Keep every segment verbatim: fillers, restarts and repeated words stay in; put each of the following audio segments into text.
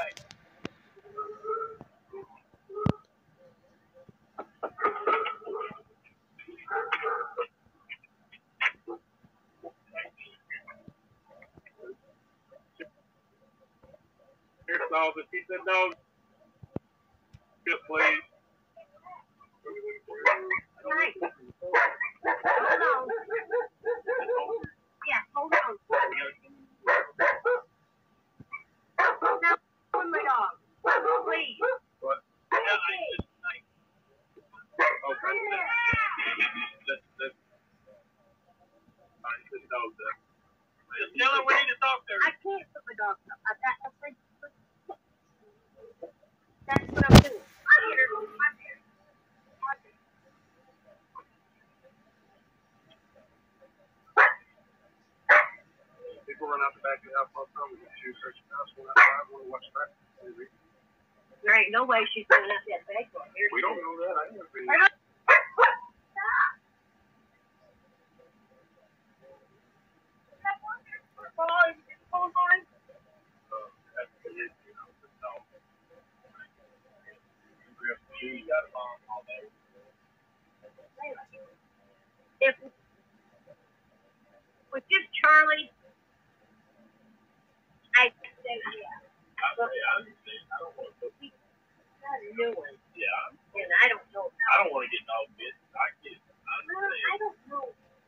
Here's dog. If he's a dog, good please. Right. Hold on. Yeah, hold on. No, on my dog. Please. What? Okay. Okay. That's, that's, that's the dog there. Tell her we need to talk to her. I can't put my dog up. I've got to say, that's what I'm doing. I'm here. I'm here. People run out the back of the house all the time. We can shoot search the house, one outside, one watch that. There ain't no way she's going up that back door. We don't know that. I ain't never been. If with just Charlie, I say yeah. But we got a new one. Yeah. And I don't know. I don't want to get dog bit. I get. I don't know.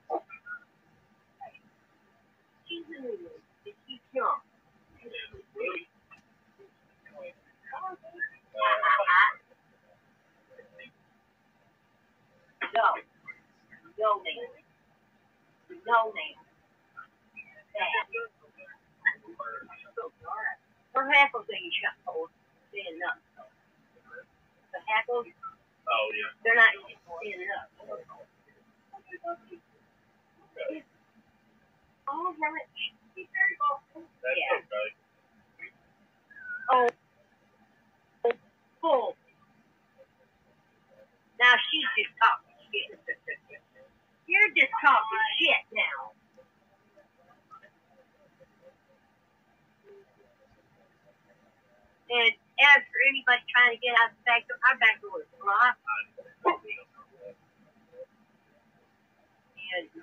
She's a new one. And she's young. Really? No. No name. No name. Her hackles ain't shut cold. Standing up. The hackles, Oh, yeah. they're not standing up. Oh, right. She's very awful. That's Yeah. okay. Oh. Full. Now she's just talking shit. You're just talking shit now. And as for anybody trying to get out the back door, our back door is locked. And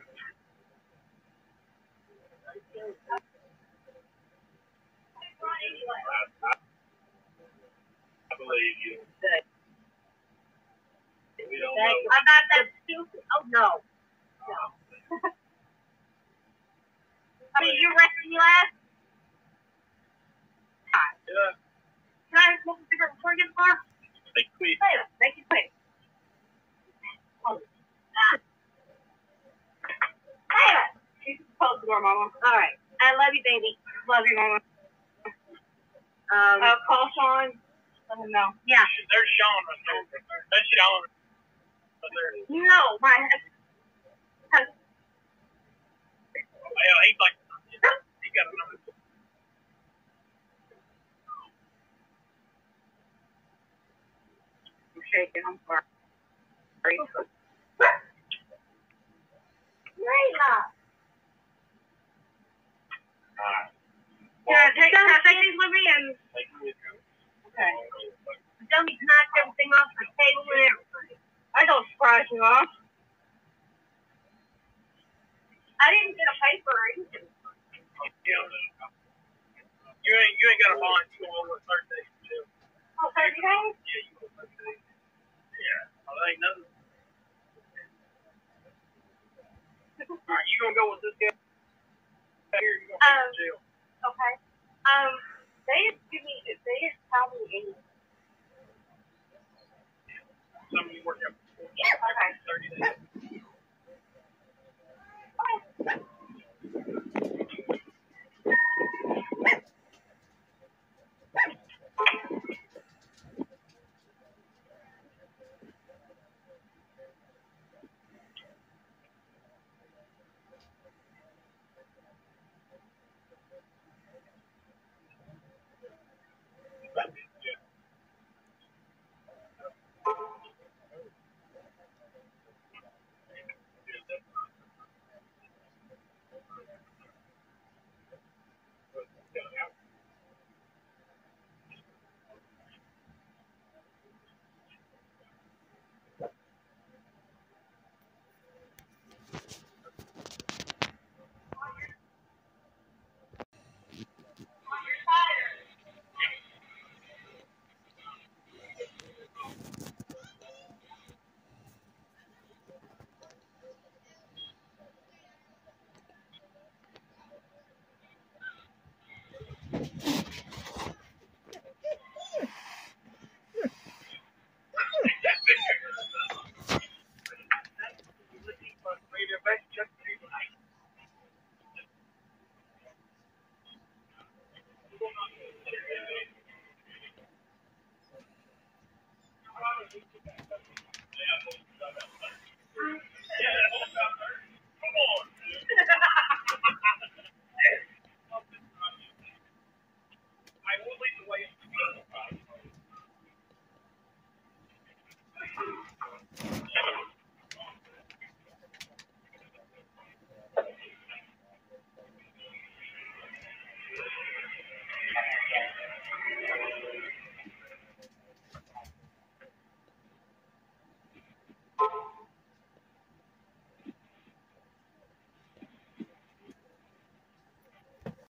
I believe you. Good. We don't That, know. I'm not that stupid. Oh, no. No. I mean, you're resting last? Yeah. Can I smoke a cigarette before I get the car? Make it quick. Later. Make it quick. Oh. Ah. Later. You can close the door, Mama. All right. I love you, baby. Love you, Mama. Um, uh, call Sean. Let him know. Yeah. There's Sean right there. That's Sean. Right there. No, my husband. Well, he's like, he got a number. I'm shaking. I'm sorry. Layla. Alright. Can I take, can I take these with me? And, Take it with you. okay. Dummy knocked everything off the table and everything. I don't surprise you off. I didn't get a paper or anything. You ain't, you ain't got a bond. You go over thirty days in jail. Oh, thirty days? Yeah, you go thirty days. Yeah. Well, that ain't nothing. Alright, you gonna go with this guy here? You gonna go to jail. Okay. Um, they just give me, they just tell me any. Something you work out. Yeah, okay. thirty days.